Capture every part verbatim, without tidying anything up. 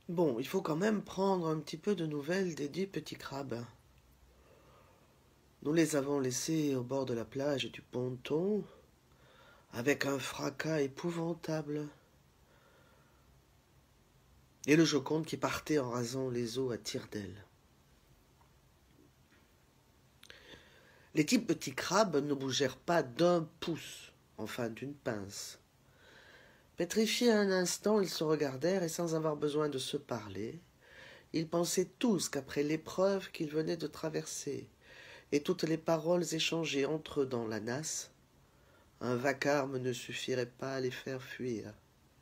Bon, il faut quand même prendre un petit peu de nouvelles des dix petits crabes. Nous les avons laissés au bord de la plage du ponton, avec un fracas épouvantable. Et le Joconde qui partait en rasant les eaux à tire-d'aile. Les dix petits crabes ne bougèrent pas d'un pouce, enfin d'une pince. Pétrifiés un instant, ils se regardèrent et sans avoir besoin de se parler, ils pensaient tous qu'après l'épreuve qu'ils venaient de traverser, et toutes les paroles échangées entre eux dans la nasse, un vacarme ne suffirait pas à les faire fuir.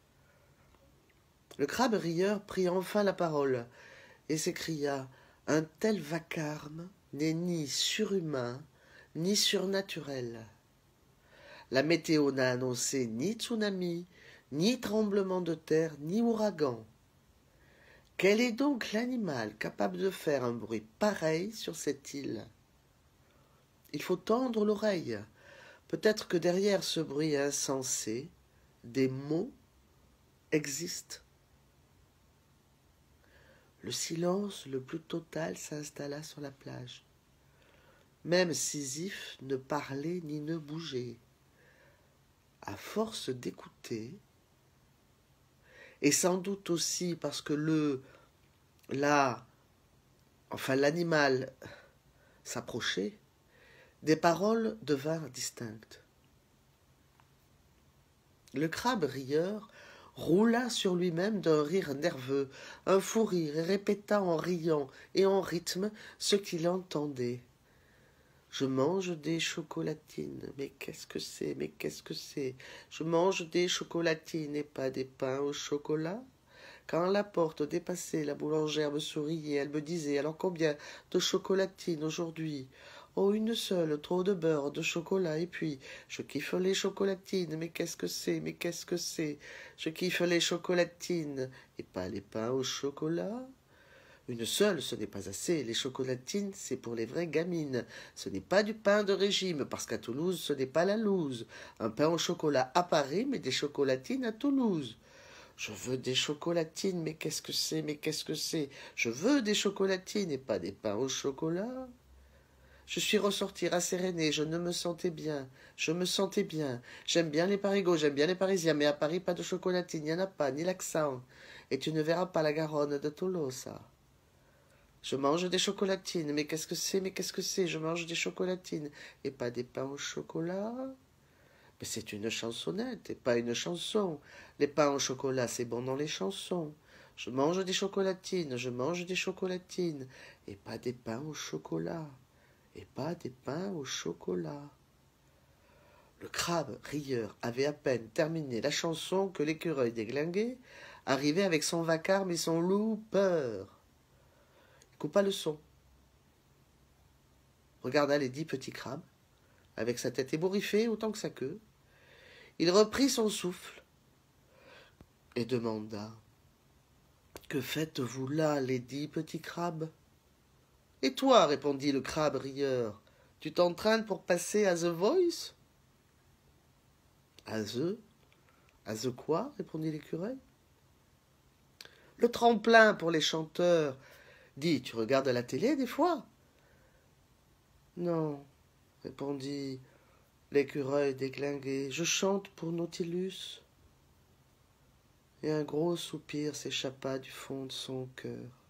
Le crabe rieur prit enfin la parole et s'écria « Un tel vacarme n'est ni surhumain, ni surnaturel. La météo n'a annoncé ni tsunami, ni tremblement de terre, ni ouragan. Quel est donc l'animal capable de faire un bruit pareil sur cette île? Il faut tendre l'oreille. Peut-être que derrière ce bruit insensé, des mots existent. » Le silence le plus total s'installa sur la plage. Même Sisyphe ne parlait ni ne bougeait. À force d'écouter, et sans doute aussi parce que le, là, enfin l'animal s'approchait, des paroles devinrent distinctes. Le crabe rieur roula sur lui-même d'un rire nerveux, un fou rire, et répéta en riant et en rythme ce qu'il entendait. Je mange des chocolatines, mais qu'est-ce que c'est, mais qu'est-ce que c'est? Je mange des chocolatines et pas des pains au chocolat? Quand à la porte dépassait, la boulangère me souriait, elle me disait « Alors combien de chocolatines aujourd'hui ?»« Oh, une seule, trop de beurre, de chocolat, et puis, je kiffe les chocolatines, mais qu'est-ce que c'est, mais qu'est-ce que c'est? Je kiffe les chocolatines, et pas les pains au chocolat ?» Une seule, ce n'est pas assez. Les chocolatines, c'est pour les vraies gamines. Ce n'est pas du pain de régime, parce qu'à Toulouse, ce n'est pas la loose. Un pain au chocolat à Paris, mais des chocolatines à Toulouse. Je veux des chocolatines, mais qu'est-ce que c'est, mais qu'est-ce que c'est? Je veux des chocolatines et pas des pains au chocolat. Je suis ressortie rassérénée, je ne me sentais bien. Je me sentais bien. J'aime bien les parigots, j'aime bien les Parisiens, mais à Paris, pas de chocolatine, il n'y en a pas, ni l'accent. Et tu ne verras pas la Garonne de Tolosa. Je mange des chocolatines, mais qu'est-ce que c'est, mais qu'est-ce que c'est? Je mange des chocolatines et pas des pains au chocolat. Mais c'est une chansonnette et pas une chanson. Les pains au chocolat, c'est bon dans les chansons. Je mange des chocolatines, je mange des chocolatines et pas des pains au chocolat. Et pas des pains au chocolat. Le crabe rieur avait à peine terminé la chanson que l'écureuil déglingué arrivait avec son vacarme et son loup peur. Il coupa le son, regarda les dix petits crabes, avec sa tête ébouriffée autant que sa queue. Il reprit son souffle et demanda « Que faites-vous là, les dix petits crabes ?»« Et toi, répondit le crabe rieur, tu t'entraînes pour passer à The Voice ?»« À The À The quoi ?» répondit l'écureuil. « Le tremplin pour les chanteurs. Dis, tu regardes la télé des fois ?»« Non, répondit l'écureuil déglingué, je chante pour Nautilus. » Et un gros soupir s'échappa du fond de son cœur.